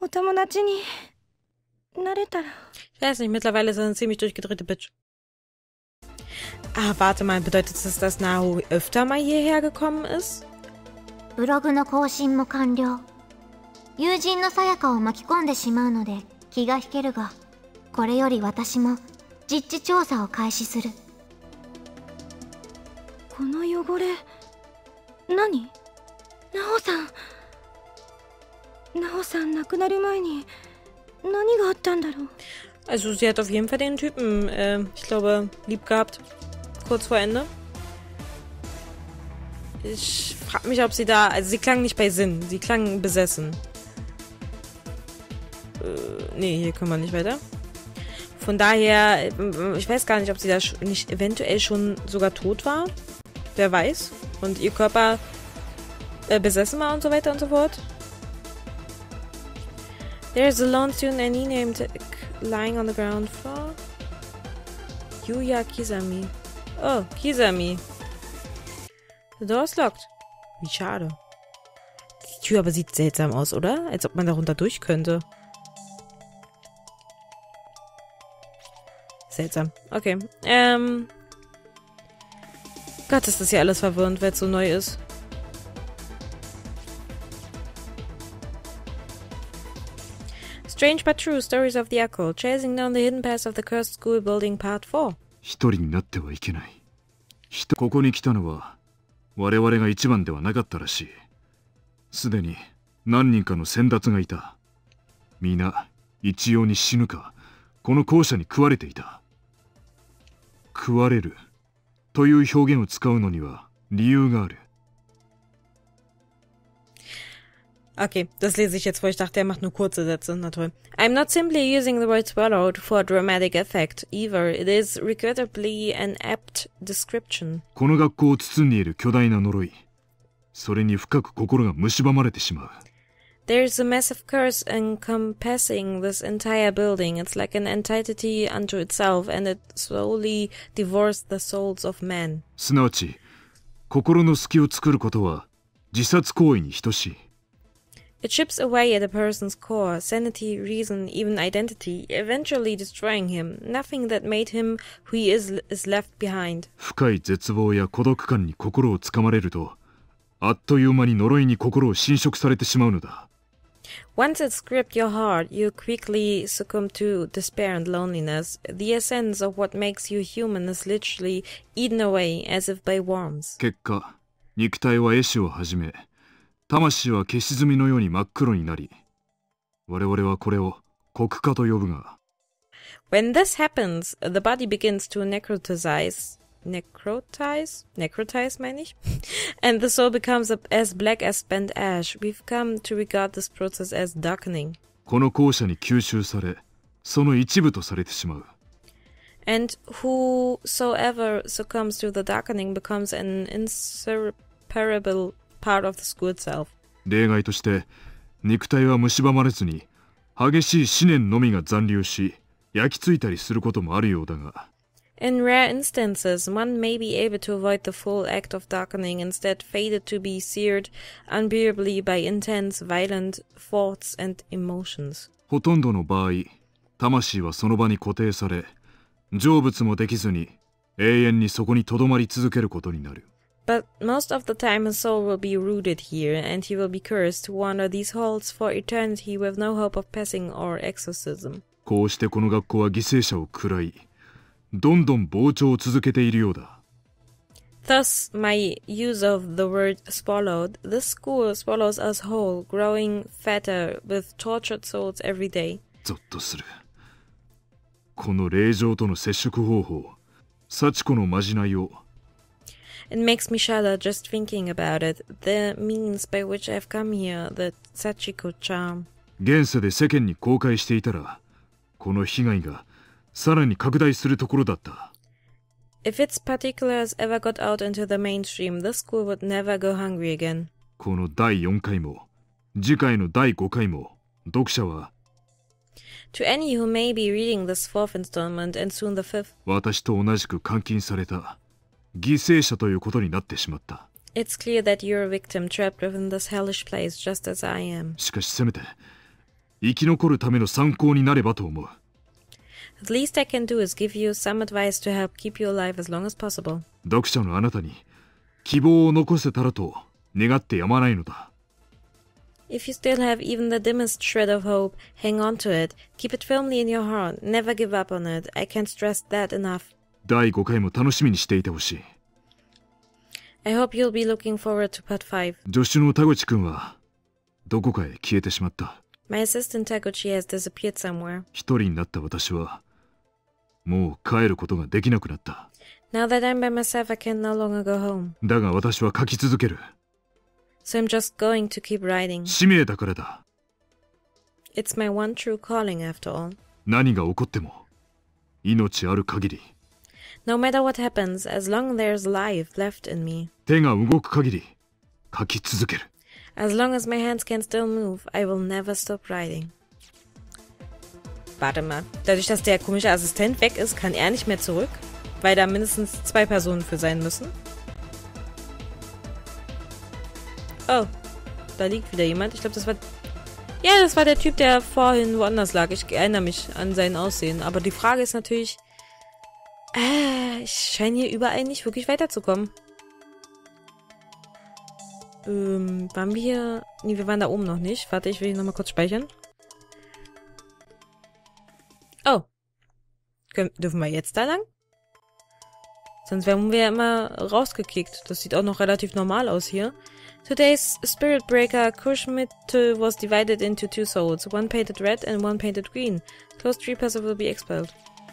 お友達になれたら。 Ich weiß nicht, mittlerweile ist er eine ziemlich durchgedrehte Bitch. Ah, warte mal, bedeutet das, dass Nahu öfter mal hierher gekommen ist? ブログの更新も完了。友人のさやかを巻き込んでしまうので気が引けるが、これより私も実地調査を開始する。 この汚れ、何？ナオさん。ナオさん亡くなる前に何があったんだろう。 Also sie hat auf jeden Fall den Typen, ich glaube, lieb gehabt. Kurz vor Ende. Ich frage mich, ob sie da... Also sie klang nicht bei Sinn. Sie klang besessen. Nee, hier können wir nicht weiter. Von daher, ich weiß gar nicht, ob sie da nicht eventuell schon sogar tot war. Wer weiß. Und ihr Körper besessen war und so weiter und so fort. There's a lone student Annie named lying on the ground floor. Yuya Kisami. Oh, Kisami. The door is locked. Wie schade. Die Tür aber sieht seltsam aus, oder? Als ob man darunter durch könnte. Seltsam. Okay. Gott, ist das hier alles verwirrend, weil es so neu ist. Strange but true stories of the occult, chasing down the hidden past of the cursed school building part 4. 一人になってはいけない。ここに来たのは我々が一番ではなかったらしい。すでに何人かの先達がいた。皆一様に死ぬかこの校舎に食われていた。食われるという表現を使うのには理由がある。 Okay, das lese ich jetzt vor. Ich dachte, er macht nur kurze Sätze. Na toll. I'm not simply using the word swallowed for dramatic effect, either. It is regrettably an apt description. この学校を包んでいる巨大な呪い。それに深く心が蝕まれてしまう。 There's a massive curse encompassing this entire building. It's like an entity unto itself, and it slowly devours the souls of men. すなわち、心の隙を作ることは自殺行為に等しい。 It chips away at a person's core, sanity, reason, even identity, eventually destroying him. Nothing that made him who he is left behind. 深い絶望や孤独感に心をつかまれると、あっという間に呪いに心を侵食されてしまうのだ。 Once it's gripped your heart, you quickly succumb to despair and loneliness. The essence of what makes you human is literally eaten away as if by worms. 結果、肉体は壊死を始め、魂は消し炭のように真っ黒になり、我々はこれを黒化と呼ぶが。 When this happens, the body begins to necrotize, meine ich, and the soul becomes as black as spent ash. We've come to regard this process as darkening. この校舎に吸収され、その一部とされてしまう。 And whosoever succumbs to the darkening becomes an inseparable part of the school itself. 例外として肉体は蝕まれずに激しい思念のみが残留し焼き付いたりすることもあるようだが。 In rare instances, one may be able to avoid the full act of darkening, instead fated to be seared unbearably by intense, violent thoughts and emotions. ほとんどの場合、魂はその場に固定され、成仏もできずに永遠にそこに留まり続けることになる。 But most of the time his soul will be rooted here, and he will be cursed to wander these halls for eternity with no hope of passing or exorcism. こうしてこの学校は犠牲者を食らい、どんどん膨張を続けているようだ。 Thus, my use of the word swallowed, this school swallows us whole, growing fatter with tortured souls every day. ゾッとする。この霊場との接触方法、幸子のまじないを。 It makes me shudder just thinking about it, the means by which I've come here, the Sachiko charm. 現世で世間に公開していたら、この被害がさらに拡大するところだった。 If its particulars ever got out into the mainstream, the school would never go hungry again. この第4回も、次回の第5回も、読者は、 To any who may be reading this fourth installment and soon the fifth, 私と同じく監禁された犠牲者ということになってしまった。 It's clear that you're a victim trapped within this hellish place just as I am. しかしせめて、 生き残るための参考になればと思う。 The least I can do is give you some advice to help keep you alive as long as possible. 読者のあなたに希望を残せたらと願ってやまないのだ。 If you still have even the dimmest shred of hope, hang on to it. Keep it firmly in your heart. Never give up on it. I can't stress that enough. 第5回も楽しみにしていてほしい。 I hope you'll be looking forward to part 5. 助手の田口くんはどこかへ消えてしまった。 My assistant Taguchi has disappeared somewhere. 一人になった私はもう帰ることができなくなった。 Now that I'm by myself, I can no longer go home. だが私は書き続ける。 So I'm just going to keep writing. 使命だからだ。 It's my one true calling after all. 何が起こっても命ある限り。 No matter what happens, as long there's life left in me. 手が動く限り書き続ける。 As long as my hands can still move, I will never stop writing. Warte mal, dadurch, dass der komische Assistent weg ist, kann er nicht mehr zurück? Weil da mindestens 2 Personen für sein müssen? Oh, da liegt wieder jemand. Ich glaube, das war... Ja, das war der Typ, der vorhin woanders lag. Ich erinnere mich an sein Aussehen. Aber die Frage ist natürlich... ich scheine hier überall nicht wirklich weiterzukommen. Waren wir hier... Nee, wir waren da oben noch nicht. Warte, ich will hier nochmal kurz speichern. Oh. Dürfen wir jetzt da lang? Sonst wären wir ja immer rausgekickt. Das sieht auch noch relativ normal aus hier. Today's Spirit Breaker Kushmittel was divided into 2 souls. One painted red and one painted green. Closed reapers will be expelled.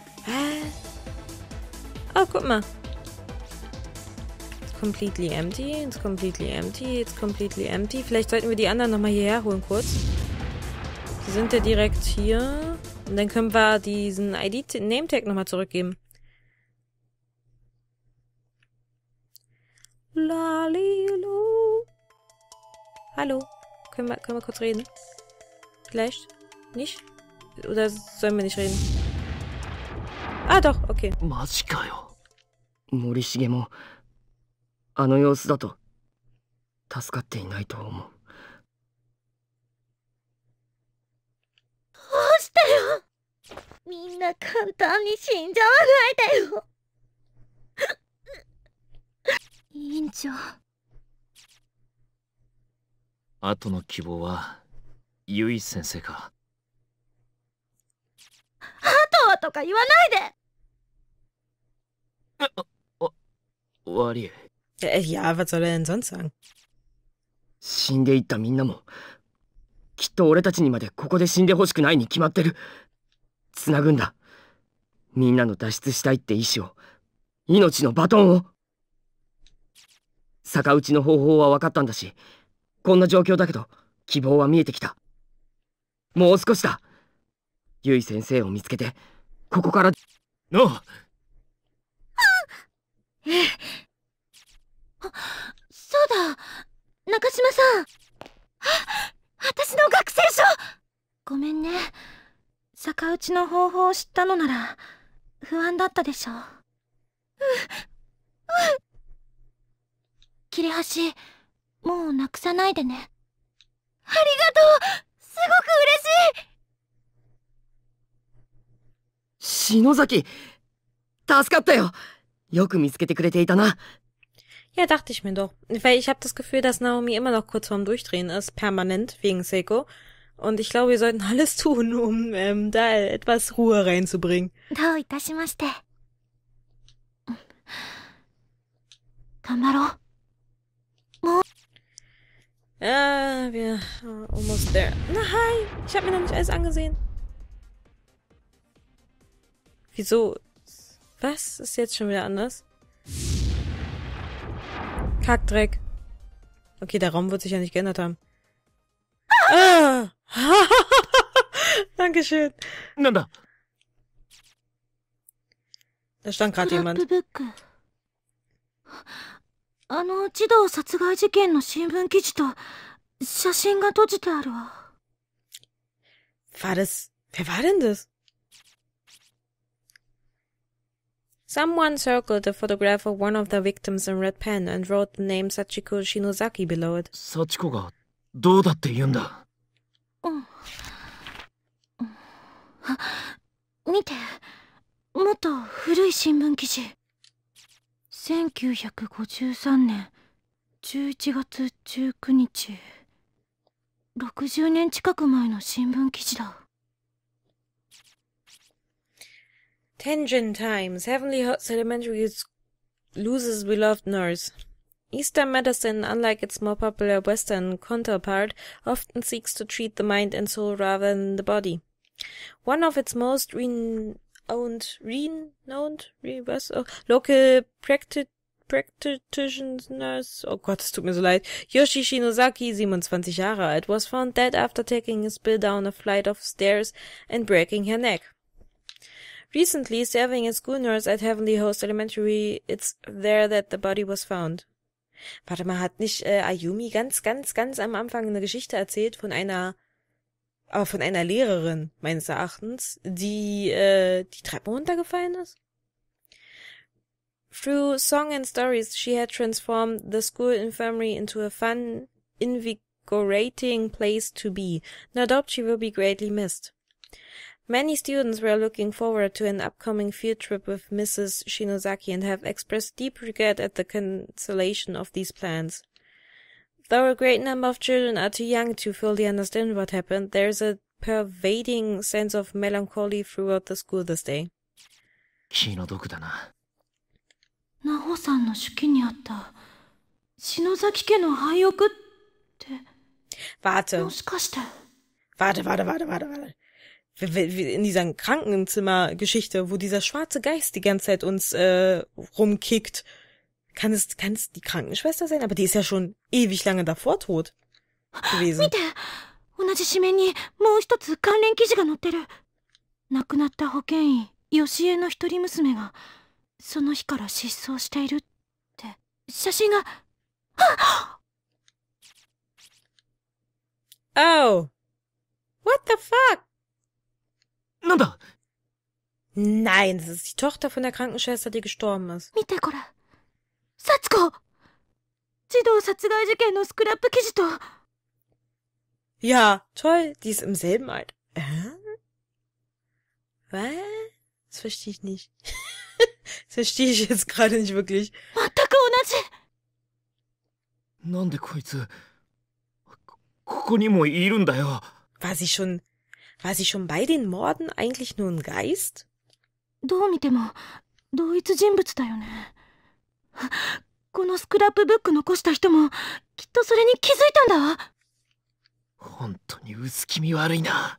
Oh, guck mal. It's completely empty. It's completely empty. It's completely empty. Vielleicht sollten wir die anderen nochmal hierher holen kurz. Die sind ja direkt hier. Und dann können wir diesen ID-Name-Tag nochmal zurückgeben. Lalilu. Hallo. Können wir kurz reden? Vielleicht? Nicht? Oder sollen wir nicht reden? Ah, doch, okay. マジかよ。森重もあの様子だと助かっていないと思う。 どうしてよ。みんな簡単に死んじゃわないでよ。委員長。 後の希望はゆい先生か。 あとはとか言わないで。 悪い。 Ja, was soll er denn sonst sagen? 死んでいったみんなもきっと俺たちにまでここで死んでほしくないに決まってる。つなぐんだ。みんなの脱出したいって意志を、命のバトンを。逆打ちの方法は分かったんだし、こんな状況だけど希望は見えてきた。もう少しだ。ゆい先生を見つけてここからのそうだ、中島さん。私の学生証。ごめんね。逆打ちの方法を知ったのなら不安だったでしょ。切れ端もうなくさないでね。ありがとう。すごく嬉しい。 篠崎、助かったよ。よく見つけてくれていたな。 Ja, dachte ich mir doch. Weil ich habe das Gefühl, dass Naomi immer noch kurz vorm Durchdrehen ist, permanent, wegen Seiko. Und ich glaube, wir sollten alles tun, um da etwas Ruhe reinzubringen. どういたしまして。頑張ろう。 Ja, wir almost there. Nein, ich habe mir noch nicht alles angesehen. Wieso? Was ist jetzt schon wieder anders? Kackdreck. Okay, der Raum wird sich ja nicht geändert haben. Ah! Dankeschön. なんだ。 Da stand gerade フラッ jemand. プブック。あの児童殺害事件の新聞記事と写真が閉じてあるわ。 War das... Wer war denn das? Someone circled the photograph of one of the victims in red pen and wrote the name Sachiko Shinozaki below it. 幸子がどうだって言うんだ。 うん。 見て、もっと古い新聞記事。1953年11月19日。60年近く前の新聞記事だ。 Tenjin Times. Heavenly Host Elementary loses beloved nurse. Eastern medicine, unlike its more popular Western counterpart, often seeks to treat the mind and soul rather than the body. One of its most renowned local practitioners, oh Gott, es tut mir so leid, Yoshi Shinosaki, 27 Jahre alt, was found dead after taking his bill down a flight of stairs and breaking her neck. Recently, serving as school nurse at Heavenly Host Elementary, it's there that the body was found. Warte mal, hat nicht Ayumi ganz am Anfang eine Geschichte erzählt von einer Lehrerin, meines Erachtens, die die Treppe runtergefallen ist? Through song and stories, she had transformed the school infirmary into a fun, invigorating place to be. No doubt she will be greatly missed. Many students were looking forward to an upcoming field trip with Mrs. Shinosaki and have expressed deep regret at the cancellation of these plans. Though a great number of children are too young to fully understand what happened, there is a pervading sense of melancholy throughout the school this day. 気の毒だな。 ナホさんの手記にあった篠崎家の廃屋って Warte. もしかして Warte. In dieser Krankenzimmergeschichte, wo dieser schwarze Geist die ganze Zeit uns rumkickt. Kann es die Krankenschwester sein? Aber die ist ja schon ewig lange davor tot gewesen. 見て、同じ紙面にもう一つ関連記事が載ってる。亡くなった保健医吉江の一人娘がその日から失踪しているって写真が。 Oh! What the fuck? なんだ Nein, das ist die Tochter von der Krankenschwester, die gestorben ist. 見てこれ。幸子！児童殺害事件のスクラップ記事と。 Ja, toll, die ist im selben Alter. Was? Das verstehe ich nicht. Das verstehe ich jetzt gerade nicht wirklich. 全く同じ。 なんでこいつここにもいるんだよ。 War sie schon bei den Morden eigentlich nur ein Geist? どう見ても同一人物だよね。このスクラップブック残した人もきっとそれに気づいたんだ。 本当に薄気味悪いな。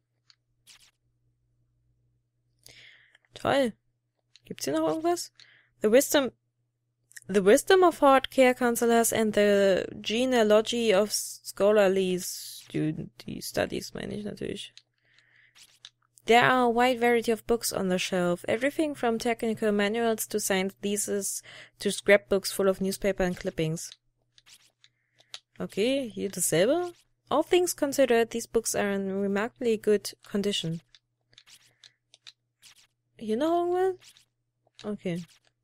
Toll. Gibt's hier noch irgendwas? The wisdom of hard care counselors and the genealogy of scholarly studies, meine ich natürlich. There are a wide variety of books on the shelf, everything from technical manuals to science theses to scrapbooks full of newspaper and clippings. Okay, hier dasselbe. All things considered, these books are in remarkably good condition. Hier noch irgendwas? Okay.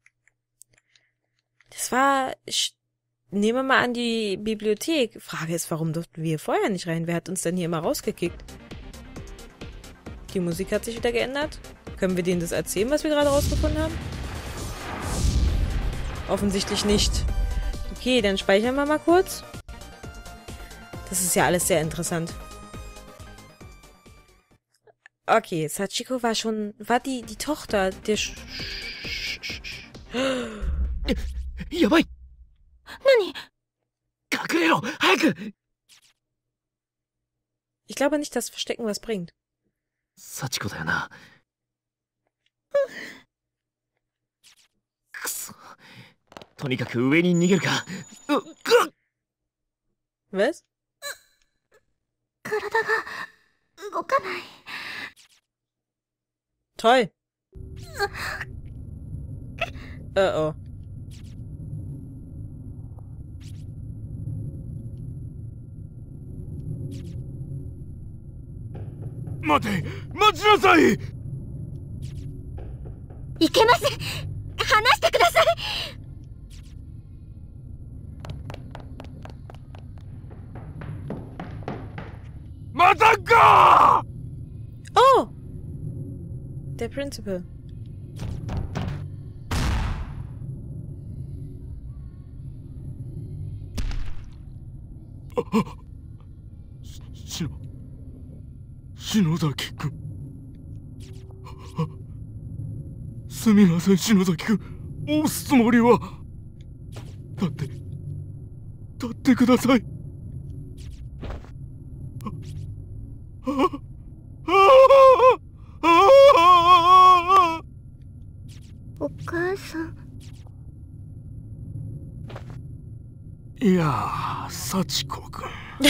Das war... Nehmen wir mal an die Bibliothek. Frage ist, warum durften wir hier vorher nicht rein? Wer hat uns denn hier immer rausgekickt? Die Musik hat sich wieder geändert. Können wir denen das erzählen, was wir gerade rausgefunden haben? Offensichtlich nicht. Okay, dann speichern wir mal kurz. Das ist ja alles sehr interessant. Okay, Sachiko war die Tochter der やばい。 何？ 隠れろ、早く。 Ich glaube nicht, dass Verstecken was bringt. 幸子だよな。くそ。とにかく上に逃げるか。 Was? 体が動かない。 Toll. Oh. 待て、待ちなさい。 いけません。離してください。 またか。 Oh! Der Principal. 篠崎君。すみません、篠崎君。押すつもりは。立ってください。 お母さん。 いやー、幸子君。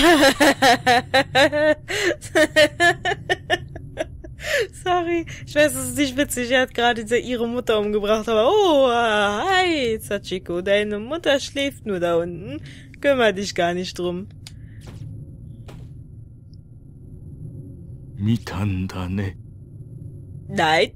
Sorry, ich weiß, es ist nicht witzig, er hat gerade ihre Mutter umgebracht, aber oh, hi, Sachiko, deine Mutter schläft nur da unten. Kümmer dich gar nicht drum. 見たんだね。 Nein.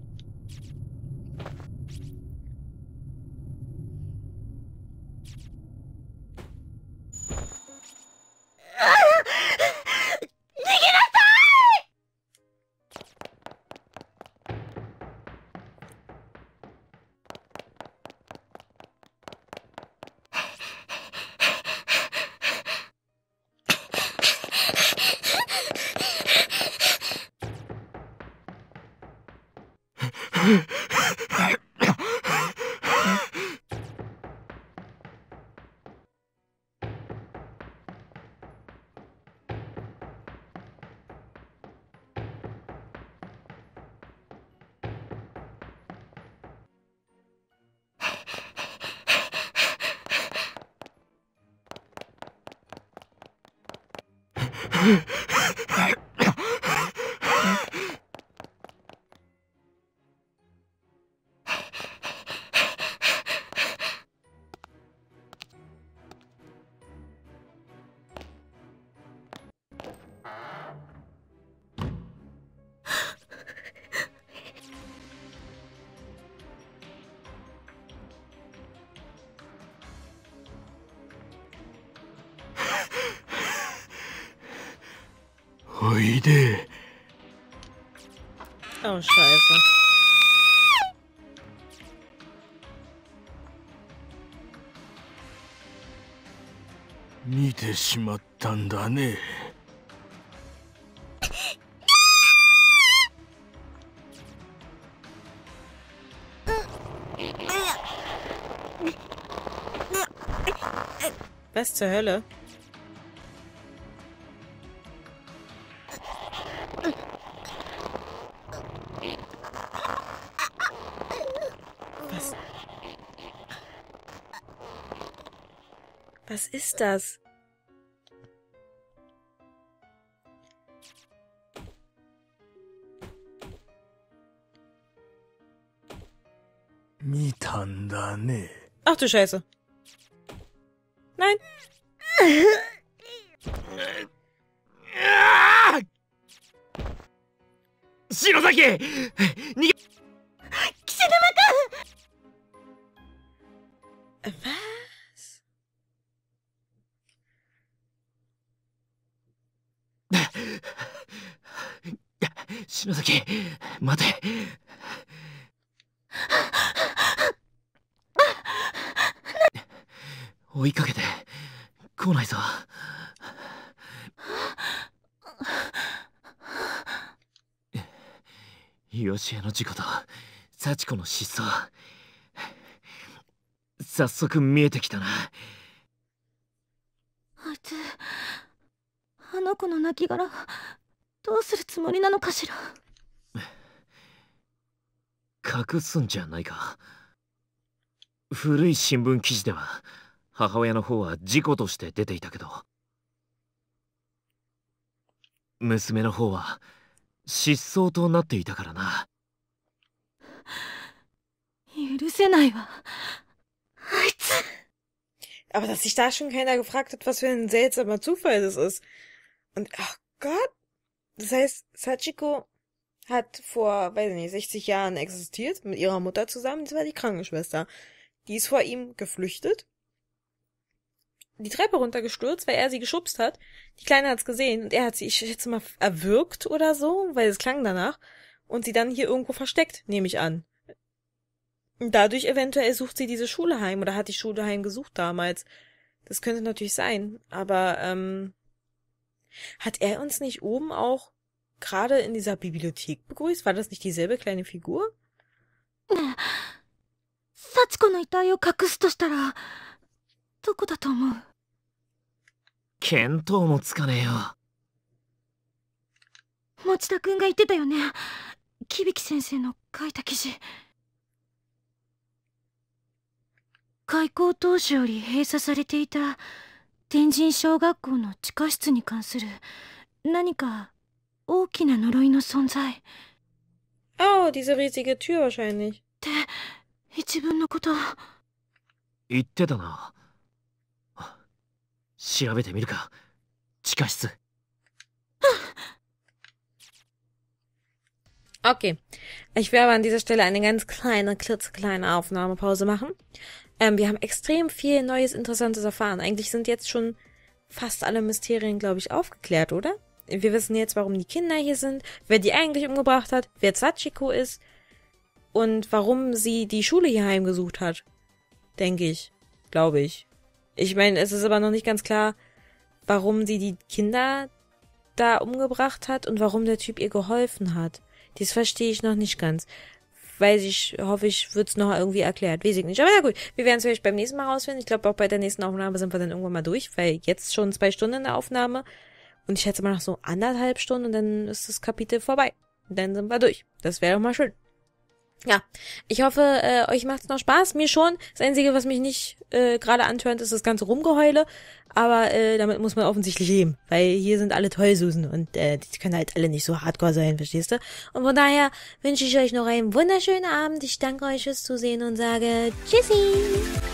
おいで。 Oh, Scheiße. 見てしまったんだね。 Was zur Hölle? Was ist das? Ach du Scheiße. Nein. 篠崎逃げ Was? 篠崎待て。追いかけて来ないぞ。ヨシエの事故と幸子の失踪、早速見えてきたな。 あいつ、あの子の亡骸どうするつもりなのかしら。 隠すんじゃないか。古い新聞記事では母親の方は事故として出ていたけど、娘の方は失踪となっていたからな。 許せないわ。あいつ。 Aber dass sich da schon keiner gefragt hat, was für ein seltsamer Zufall das ist. Und, ach Gott. Das heißt, Sachiko hat vor, weiß ich nicht, 60 Jahren existiert, mit ihrer Mutter zusammen. Das war die Krankenschwester. Die ist vor ihm geflüchtet. Die Treppe runtergestürzt, weil er sie geschubst hat. Die Kleine hat's gesehen und er hat sie, ich schätze mal, erwürgt oder so, weil es klang danach. und sie dann hier irgendwo versteckt, nehme ich an. Und dadurch eventuell sucht sie diese Schule heim oder hat die Schule heim gesucht damals. Das könnte natürlich sein, aber hat er uns nicht oben auch gerade in dieser Bibliothek begrüßt? War das nicht dieselbe kleine Figur? 幸子の遺体を隠すとしたらどこだと思う？ 見当もつかねえよ。 持田くんが言ってたよね。響先生の書いた記事。開校当初より閉鎖されていた天神小学校の地下室に関する何か大きな呪いの存在っ Oh, diese riesige Tür wahrscheinlich. て一文のこと。 言ってたな。調べてみるか。地下室。 Okay. Ich werde aber an dieser Stelle eine ganz kleine, klitzekleine Aufnahmepause machen. Wir haben extrem viel Neues, Interessantes erfahren. Eigentlich sind jetzt schon fast alle Mysterien, glaube ich, aufgeklärt, oder? Wir wissen jetzt, warum die Kinder hier sind, wer die eigentlich umgebracht hat, wer Sachiko ist und warum sie die Schule hier heimgesucht hat. Denke ich. Glaube ich. Ich meine, es ist aber noch nicht ganz klar, warum sie die Kinder da umgebracht hat und warum der Typ ihr geholfen hat. Das verstehe ich noch nicht ganz. Hoffe ich, wird's noch irgendwie erklärt. Weiß ich nicht. Aber na gut, wir werden es vielleicht beim nächsten Mal rausfinden. Ich glaube, auch bei der nächsten Aufnahme sind wir dann irgendwann mal durch, weil jetzt schon 2 Stunden in der Aufnahme und ich schätze mal noch so 1,5 Stunden und dann ist das Kapitel vorbei. Und dann sind wir durch. Das wäre doch mal schön. Ja, ich hoffe, euch macht's noch Spaß. Mir schon. Das Einzige, was mich nicht gerade antörnt, ist das ganze Rumgeheule. Aber damit muss man offensichtlich leben. Weil hier sind alle Tollsusen und die können halt alle nicht so hardcore sein, verstehst du? Und von daher wünsche ich euch noch einen wunderschönen Abend. Ich danke euch fürs Zusehen und sage Tschüssi!